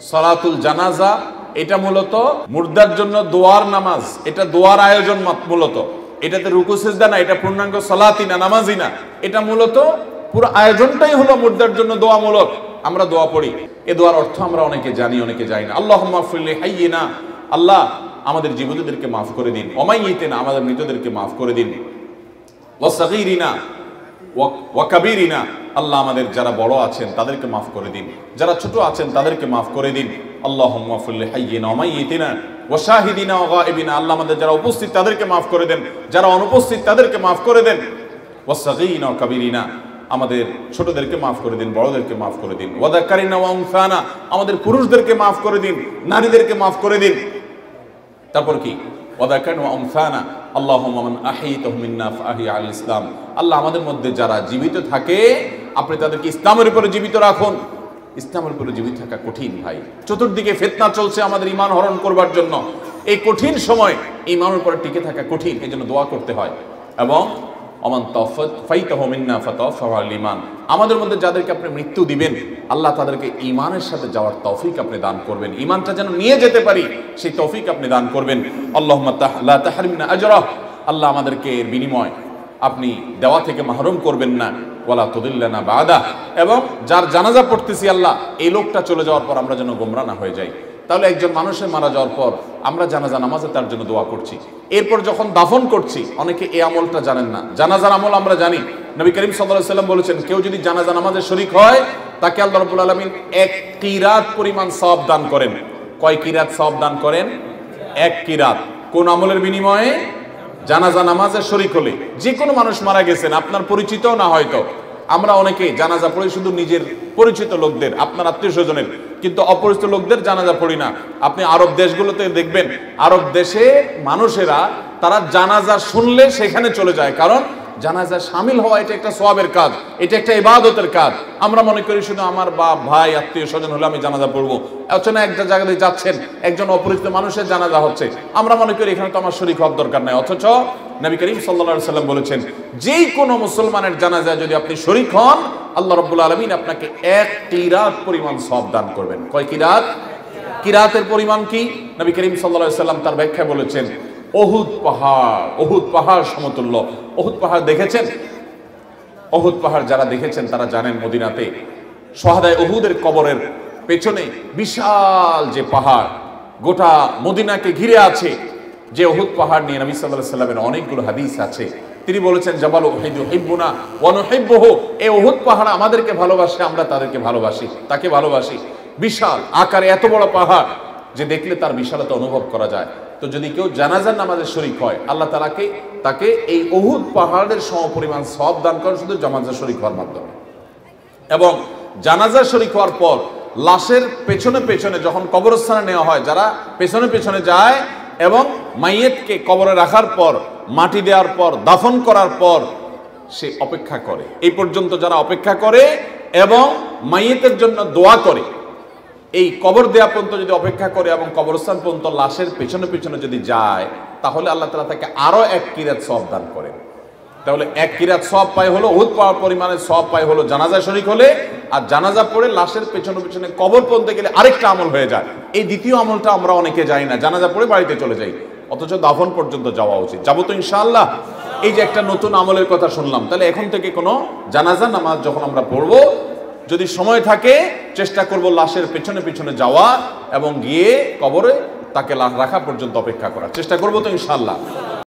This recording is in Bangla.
সালাতুল জানাজা এটা মূলত মুর্দার জন্য দোয়ার নামাজ, এটা দোয়ার আয়োজন মূলত। এটাতে রুকু সিজদা না, এটা পূর্ণাঙ্গ সালাতই না, নামাজই না। এটা মূলত পুরো আয়োজনটাই হলো মুর্দার জন্য দোয়ামূলক। আমরা দোয়া পড়ি, এ দোয়ার অর্থ আমরা অনেকে জানি, অনেকে জানি না। আল্লাহুম্মা ফিরলি হাইয়িনা, আল্লাহ আমাদের জীবিতদেরকে মাফ করে দিন। ওমাইয়িতিনা, আমাদের মৃতদেরকে মাফ করে দিন। ওয়া সাগীরিনা ওয়া কাবীরিনা, আল্লাহ আমাদের যারা বড় আছেন তাদেরকে মাফ করে দিন, যারা ছোট আছেন তাদেরকে মাফ করে দিন। আল্লাহুম্মা ফিরলি হাইয়িনা ওয়া মাইয়িতিনা ওয়া শাহিদিনা ওয়া গায়িবিনা, আল্লাহ আমাদের যারা উপস্থিত তাদেরকে মাফ করে দেন, যারা অনুপস্থিত তাদেরকে মাফ করে দেন। ওয়া সাগীরিনা ওয়া কাবীরিনা, আমাদের ছোটদেরকে মাফ করে দিন, বড়দেরকে মাফ করে দিন। ওয়া যাকারিনা ওয়া উনসানা, আমাদের পুরুষদেরকে মাফ করে দিন, নারীদেরকে মাফ করে দিন। তারপর কি? ওয়া যাকারিনা ওয়া উনসানা আল্লাহুম্মা মান আহইতাহু মিন্না ফাহি আল ইসলাম, আল্লাহ আমাদের মধ্যে যারা জীবিত থাকে আপনি তাদেরকে ইসলামের উপরে জীবিত রাখুন। ইসলামের উপরে জীবিত থাকা কঠিন ভাই, চতুর্দিকে ফিতনা চলছে আমাদের ঈমান হরণ করবার জন্য। এই কঠিন সময় ঈমানের উপরে টিকে থাকা কঠিন, এই জন্য দোয়া করতে হয়। এবং ওমান তাওফাইতাহু মিন্না ফাতাওফাহু আল ঈমান, আমাদের মধ্যে যাদেরকে আপনি মৃত্যু দিবেন আল্লাহ তাদেরকে ঈমানের সাথে যাওয়ার তৌফিক আপনি দান করবেন, ঈমানটা যেন নিয়ে যেতে পারি সেই তৌফিক আপনি দান করবেন। আল্লাহুম্মা লা তাহরিমনা আজরা, আল্লাহ আমাদেরকে এর বিনিময় আপনি দেওয়া থেকে মাহরুম করবেন না। ওয়ালা তুদিল্লানা বাদা, এবং যার জানাজা পড়তেছি আল্লাহ এই লোকটা চলে যাওয়ার পর আমরা যেন গোমরা না হয়ে যাই। তাহলে একজন মানুষের মারা যাওয়ার পর আমরা জানাজা নামাজে তার জন্য দোয়া করছি, এরপর যখন দাফন করছি অনেকে এই আমলটা জানেন না। জানাজার আমল আমরা জানি, নবী করিম সাল্লাল্লাহু আলাইহি ওয়াসাল্লাম বলেছেন কেউ যদি জানাজা নামাজে শরীক হয় তাকে আল্লাহ রাব্বুল আলামিন 1 কিরাত পরিমাণ সওয়াব দান করেন। কয় কিরাত সওয়াব দান করেন? 1 কিরাত। কোন আমলের বিনিময়ে? জানাজা নামাজে শরীক হলে। যে কোনো মানুষ মারা গেছেন, আপনার পরিচিত না হয়তো, আমরা অনেকে জানাজা পড়ি শুধু নিজের পরিচিত লোকদের, আপনার আত্মীয় স্বজনের, কিন্তু অপরিচিত লোকদের জানাজা পড়ি না। আপনি আরব দেশগুলোতে দেখবেন, আরব দেশে মানুষেরা তারা জানাজা শুনলে সেখানে চলে যায়, কারণ জানাজা শামিল হওয়া এটা একটা সওয়াবের কাজ, এটা একটা ইবাদতের কাজ। আমরা মনে করি শুধু আমার বাপ ভাই আত্মীয় স্বজন হলে আমি জানাজা পড়বো। অচেনা একটা জায়গায় যাচ্ছেন, একজন অপরিচিত মানুষের জানাজা হচ্ছে, আমরা মনে করি এখানে তো আমার শরীক হওয়ার দরকার নাই। অথচ নবী করিম সাল্লাল্লাহু আলাইহি ওয়াসাল্লাম বলেছেন যেই কোনো মুসলমানের জানাজায় যদি আপনি শরীক হন আল্লাহ রাব্বুল আলামিন আপনাকে 1 কিরাত পরিমাণ সওয়াব দান করবেন। কয় কিরাত? কিরাতের পরিমাণ কি? নবী করিম সাল্লাল্লাহু আলাইহি ওয়াসাল্লাম তার ব্যাখ্যায় বলেছেন উহুদ পাহাড়, উহুদ পাহাড় সমতুল্য। উহুদ পাহাড় দেখেছেন? উহুদ পাহাড় যারা দেখেছেন তারা জানেন মদিনাতে শুহাদায়ে উহুদের কবরের পেছনে বিশাল যে পাহাড় গোটা মদিনাকে ঘিরে আছে, যে উহুদ পাহাড় নিয়ে নবী সাল্লাল্লাহু আলাইহি ওয়াসাল্লামের অনেকগুলো হাদিস আছে। তিনি বলেছেন জাবাল উহুদ ইউহিব্বুনা ওয়া নুহিব্বুহু, এই উহুদ পাহাড় আমাদেরকে ভালোবাসে, আমরা তাদেরকে ভালোবাসি, তাকে ভালোবাসি। বিশাল আকারে এত বড় পাহাড় যে দেখলে তার বিশালতা অনুভব করা যায়। তো যদি কেউ জানাজার নামাজে শরীক হয় আল্লাহ তাকে এই উহুদ পাহাড়ের সমপরিমাণ সওয়াব দান করেন শুধু জানাজা শরীক হওয়ার মাধ্যমে। এবং জানাজা শরীক হওয়ার পর লাশের পেছনে পেছনে যখন কবরস্থানে নেওয়া হয়, যারা পেছনে পেছনে যায় এবং মাইয়েতকে কবরে রাখার পর, মাটি দেওয়ার পর, দাফন করার পর সে অপেক্ষা করে, এই পর্যন্ত যারা অপেক্ষা করে এবং মাইয়েতের জন্য দোয়া করে, এই কবর দেওয়া পর্যন্ত যদি অপেক্ষা করে এবং কবরস্থান পর্যন্ত লাশের পেছনে পেছনে যদি যায় তাহলে আল্লাহ তাআলা তাকে আরো 1 কিরাত সওয়াব দান করেন। তাহলে 1 কিরাত সওয়াব পায় হলো উহুদ পাহাড় পরিমাণের সওয়াব পায় হলো জানাজা শরীক হলে, আর জানাজা পড়ে লাশের পেছনে পেছনে কবর পর্যন্ত গেলে আরেকটা আমল হয়ে যায়। এই দ্বিতীয় আমলটা আমরা অনেকে যাই না, জানাজা পড়ে বাড়িতে চলে যাই, অথচ দাফন পর্যন্ত যাওয়া উচিত। যাবো তো ইনশাআল্লাহ। এই যে একটা নতুন আমলের কথা শুনলাম, তাহলে এখন থেকে কোনো জানাজা নামাজ যখন আমরা পড়বো যদি সময় থাকে চেষ্টা করব লাশের পেছনে পেছনে যাওয়া এবং গিয়ে কবরে তাকে লাশ রাখা পর্যন্ত অপেক্ষা করার চেষ্টা করবো তো ইনশাআল্লাহ।